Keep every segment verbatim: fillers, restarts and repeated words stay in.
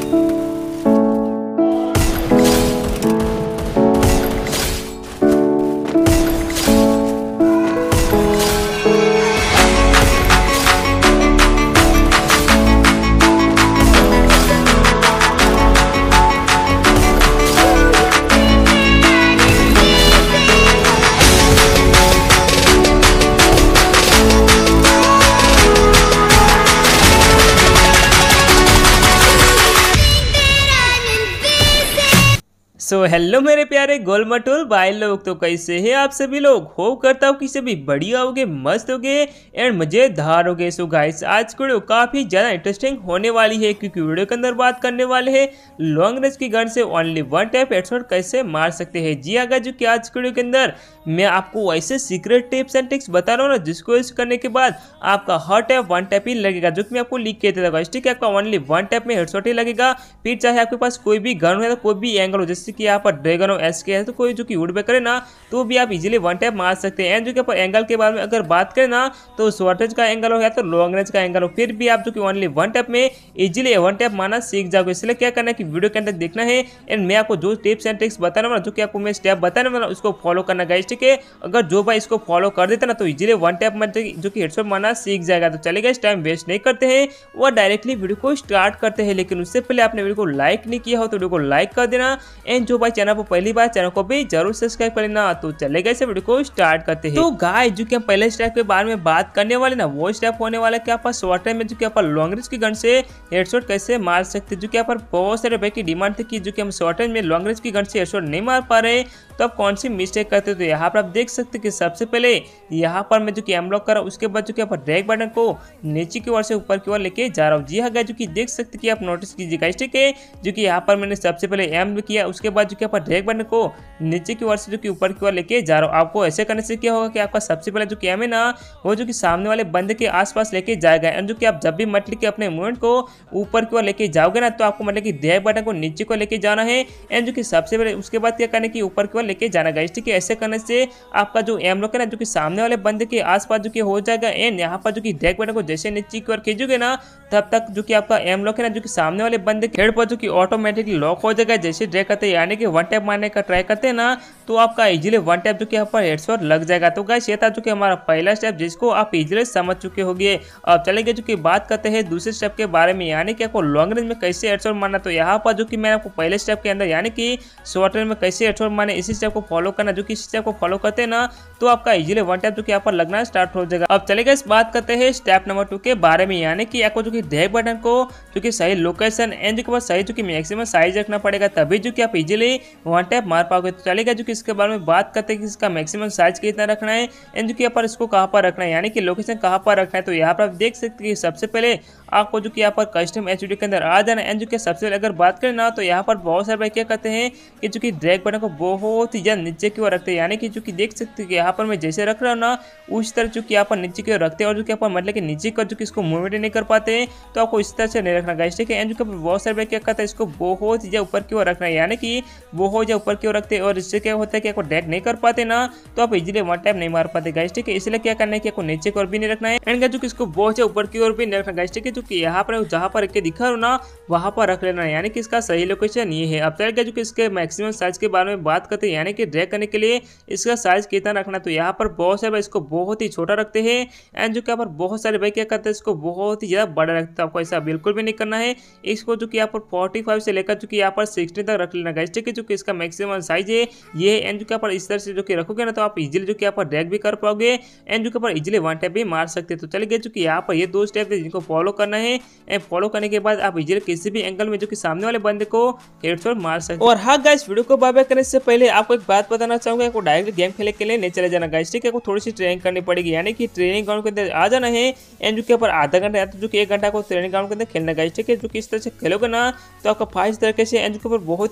सो so, hello मेरे प्यारे गोलमटोल भाई लोग, तो कैसे हैं आप सभी लोग। होप करता हूँ कि सभी बढ़िया होगे, मस्त होगे एंड मजेदार होगे। सो गाइस, आज की वीडियो काफी ज्यादा इंटरेस्टिंग होने वाली है, क्योंकि वीडियो के अंदर बात करने वाले हैं लॉन्ग रेंज की गन से ओनली वन टैप हेडशॉट कैसे मार सकते हैं। जी हाँ, जो कि आज की वीडियो के अंदर मैं आपको ऐसे सीक्रेट टिप्स एंड ट्रिक्स बता रहा हूँ ना, जिसको यूज करने के बाद आपका हर टैप वन टैप ही लगेगा, जो कि मैं आपको लिख के देता हूँ। ठीक है, आपका ओनली वन टैप में हेडशॉट ही लगेगा। फिर चाहे आपके पास कोई भी गन हो, कोई भी एंगल हो, जैसे कि यहाँ पर ड्रैगन हो, एसके है, तो कोई जो कि वुड पे करे ना, तो भी आप इजीली वन टैप मार सकते हैं। एंड जो कि एंगल के बारे में अगर बात करें ना, तो शॉर्ट रेंज का एंगल हो या तो लॉन्ग रेंज का एंगल हो, फिर भी आप जो कि ओनली वन टैप में इजीली वन टैप मारना सीख जाओगे। इसलिए क्या करना है कि वीडियो के अंदर देखना है एंड मैं आपको जो टिप्स एंड ट्रिक्स बता रहा हूँ, जो कि आपको मैं स्टेप बताने वाला हूं, उसको फॉलो करना गाइस। ठीक है, अगर जो भाई इसको फॉलो कर देता ना, तो इजीली वन टैप में जो कि हेडशॉट मारना सीख जाएगा। तो चलेगा, इस टाइम वेस्ट नहीं करते हैं और डायरेक्टली वीडियो को स्टार्ट करते हैं। लेकिन उससे पहले आपने वीडियो को लाइक नहीं किया हो तो वीडियो को लाइक कर देना एंड जो भाई चैनल पर पहली बार, चैनल को भी जरूर सब्सक्राइब कर लेना। तो चलेगा, इसे वीडियो को स्टार्ट करते हैं। तो गाइस, जो कि हम पहले स्टेप के बारे में बात करने वाले ना, वो स्टेप होने वाला कि आप शॉर्ट रेंज में जो कि आप लॉन्ग रेंज की गन से हेडशॉट कैसे मार सकते हैं। जो कि आप बहुत सारे भाई की डिमांड थी कि जो कि हम शॉर्ट रेंज में लॉन्ग रेंज की गन से हेडशॉट नहीं मार पा रहे, तो आप कौन सी मिस्टेक करते हो। तो यहाँ पर आप देख सकते हैं कि सबसे पहले यहाँ पर मैं जो कि एम लॉक करा, उसके बाद जो कि आप ड्रैग बटन को नीचे की ओर से ऊपर की ओर लेके जा रहा हूँ। जी हाँ गाइस, जो कि देख सकते हैं कि आप नोटिस कीजिए गाइस। ठीक है, जो कि यहाँ पर मैंने सबसे पहले एम किया, उसके बाद जो कि आप ड्रैग बटन को नीचे की ओर से जो कि ऊपर की ओर लेके जा रहा हूँ। आपको ऐसे करने से क्या होगा कि आपका सबसे पहले जो कि एम है ना, वो जो कि सामने वाले बंदे के आसपास लेके जाएगा। एंड जो कि आप जब भी मतलब कि अपने मूवमेंट को ऊपर की ओर लेके जाओगे ना, तो आपको मतलब कि ड्रैग बटन को नीचे को लेके जाना है। एंड जो कि सबसे पहले उसके बाद क्या करना कि ऊपर की ओर लेके जाना गाइस। ठीक है, ऐसे करने से आपका जो एम लॉक है ना, जो कि सामने वाले बंदे के आसपास जो कि हो जाएगा। एंड यहाँ पर जो कि ड्रैग बटन को जैसे नीचे की ओर खींचोगे ना, तब तक जो कि आपका एम लॉक है ना, जो कि सामने वाले बंदे के हेड पर जो कि ऑटोमेटिकली लॉक हो जाएगा। जैसे ड्रैग करते हैं यानी कि वन टैप मारने का ट्राई करते हैं ना, तो आपका इजीली वन टैप जो कि यहाँ पर हेडशॉट लग जाएगा। तो गाइस, ये था जो कि हमारा पहला स्टेप, जिसको आप इजीली समझ चुके होंगे। अब चलेंगे जो कि बात करते हैं दूसरे स्टेप के बारे में, यानी कि आपको लॉन्ग रेंज में कैसे हेडशॉट मारना। तो यहाँ पर जो कि मैंने आपको पहले स्टेप के अंदर यानी कि शॉर्ट रेंज में कैसे हेडशॉट मारने, इसी स्टेप को फॉलो करना। जो कि इस स्टेप को फॉलो करते हैं ना, तो आपका इजीली वन टैप जो कि यहाँ पर लगना स्टार्ट हो जाएगा। अब चलेगा इस बात करते हैं स्टेप नंबर टू के बारे में, यानी कि आपको जो कि ड्रैग बटन को जो कि सही लोकेशन एंड जो कि सही जो कि मैक्सिमम साइज रखना पड़ेगा, तभी जो कि आप इजीली वन टैप मार पाओगे। तो चलेगा जो कि इसके बारे में बात करते हैं कि इसका मैक्सिमम साइज कितना रखना है एंड जो कि यहाँ पर इसको कहाँ पर रखना है, यानी कि लोकेशन कहाँ पर रखना है। तो यहाँ पर आप देख सकते हैं कि सबसे पहले आपको जो कि यहाँ पर कस्टम एचडी के अंदर आ जाना। एंड जो कि सबसे पहले अगर बात करें ना, तो यहाँ पर बहुत सारे भाई क्या करते हैं कि जो कि ड्रैग बटन को बहुत ही ज्यादा नीचे की ओर रखते हैं, यानी कि जो कि देख सकते हैं कि यहाँ पर मैं जैसे रख रहा हूँ ना, उस तरह जो कि यहाँ पर नीचे की ओर रखते हैं और जो कि यहाँ पर मतलब कि नीचे का जो कि इसको मूवमेंट नहीं कर पाते हैं, तो आपको इस तरह से नहीं रखना गाइस। ठीक है, एंड जो कि बहुत सारे भाई क्या करते हैं, इसको बहुत ही ज्यादा ऊपर की ओर रखना है, यानी कि बहुत ज्यादा ऊपर की ओर रखते हैं और इससे क्या होता है कि आपको ड्रैग नहीं कर पाते ना, तो आप इजीली वन टैप नहीं मार पाते गाइस। ठीक है, इसलिए क्या करना है कि आपको नीचे की ओर भी नहीं रखना है एंड जो कि इसको बहुत ज्यादा ऊपर की ओर भी नहीं रखना गाइस। ठीक है, जो कि यहाँ पर जहाँ पर के दिखा रहा ना, वहां पर रख लेना है, यानी कि इसका सही लोकेशन ये है। अब चलेगा जो कि इसके मैक्सिमम साइज के बारे में बात करते हैं, यानी कि ड्रैग करने के लिए इसका साइज कितना रखना। तो यहाँ पर बहुत सारे भाई इसको बहुत ही छोटा रखते हैं एंड जो कि यहाँ पर बहुत सारे भाई क्या करते हैं, इसको बहुत ही ज्यादा बड़ा रखते हैं। आपको ऐसा बिल्कुल भी नहीं करना है। इसको जो कि यहाँ पर फोर्टी फाइव से लेकर जो कि यहाँ पर सिक्सटी तक रख लेना गाइस। ठीक है, जो कि इसका मैक्सिमम साइज है ये। एंड जो कि यहाँ पर इस तरह से जो कि रखोगे ना, तो आप इजीली जो कि यहाँ पर ड्रैग भी कर पाओगे एंड जो कि पर इजीली वन टैप भी मार सकते हैं। तो चलिए जो कि यहाँ पर ये दो स्टेप है जिनको फॉलो करना है एंड फॉलो करने के बाद आप इजीली किसी भी एंगल में जो कि सामने वाले बंदे को हेडशॉट मार सकते हैं। और हाँ गाइस, वीडियो को बाय बाय करने से पहले आपको एक बात बताना चाहूंगा, आपको डायरेक्ट गेम खेलने के लिए नहीं चले जाना गाइस। ठीक है, आपको थोड़ी सी ट्रेनिंग करनी पड़ेगी, यानी कि ट्रेनिंग ग्राउंड के अंदर आ जाना है एंड जो कि पर आधा घंटा या तो जो कि एक घंटा को ट्रेनिंग ग्राउंड के अंदर खेलना गाइस। ठीक है, जो कि इस तरह से खेलोगे ना, तो आपका फाइव तरीके से एंड जो कि बहुत ही इजीली वन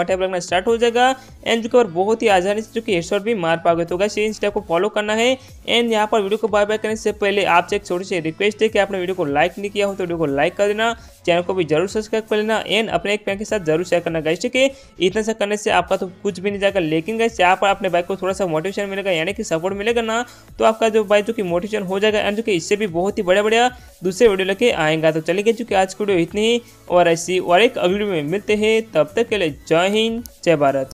टैप लगना स्टार्ट हो जाएगा एंड जो कि और बहुत ही आसानी से जो कि हेडशॉट भी मार पाओगे। तो गाइस इन स्टेप को फॉलो करना है एंड यहाँ पर वीडियो को बाय बाय करने से पहले आपसे एक छोटी सी रिक्वेस्ट है कि आपने वीडियो को लाइक नहीं किया हो तो वीडियो को लाइक कर देना, चैनल को भी जरूर सब्सक्राइब कर लेना एंड अपने एक फ्रेंड के साथ जरूर शेयर करना गाइस, ठीक है। इतना सा करने से आपका तो कुछ भी नहीं जाएगा, लेकिन गाइस यहाँ पर अपने बाइक को थोड़ा सा मोटिवेशन मिलेगा यानी कि सपोर्ट मिलेगा ना, तो आपका जो बाइक जो कि मोटिवेशन हो जाएगा एंड जो कि इससे भी बहुत ही बड़ा बड़ा दूसरे वीडियो लेके आएगा। तो चलिए जो कि आज की वीडियो इतनी ही और ऐसी और एक अगली वीडियो में मिलते हैं, तब तक के लिए जय हिंद जय भारत।